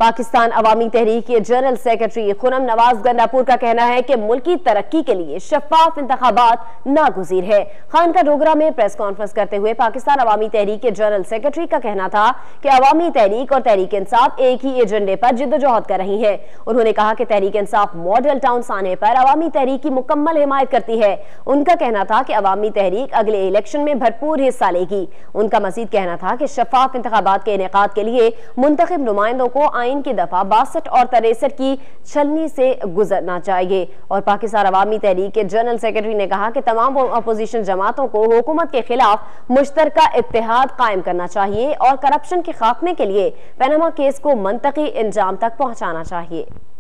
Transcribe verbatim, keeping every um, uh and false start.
पाकिस्तान अवामी तहरीक के general secretary Khurram Nawaz Gandapur का कहना है कि मुल्क की तरक्की के लिए शफाफ इंतखाबात नागुज़ीर है। खानका डोगरा में प्रेस कॉन्फ्रेंस करते हुए पाकिस्तान अवामी तहरीक के जनरल सेक्रेटरी का कहना था कि अवामी तहरीक और तहरीक इंसाफ एक ही एजेंडे पर जिद्दोजहद कर रही है। उन्होंने कहा कि तहरीक इंसाफ मॉडल टाउन आने पर अवामी तहरीक की मुकम्मल हिमायत करती है। उनका कहना था कि अवामी तहरीक अगले इलेक्शन में भरपूर हिस्सा लेगी। उनका मजीद कहना था कि शफाफ इंतखाबात के इनेकाद के लिए मुंतखब नुमाइंदों को आइन की दफा बासठ और तिरसठ की छलनी से गुजरना चाहिए। और पाकिस्तान अवामी तहरीक के जनरल सेक्रेटरी ने कहा कि तमाम अपोजिशन जमातों को हुकूमत के खिलाफ मुश्तरका इत्तेहाद कायम करना चाहिए और करप्शन के खात्मे के लिए पनामा केस को मंतकी इंजाम तक पहुंचाना चाहिए।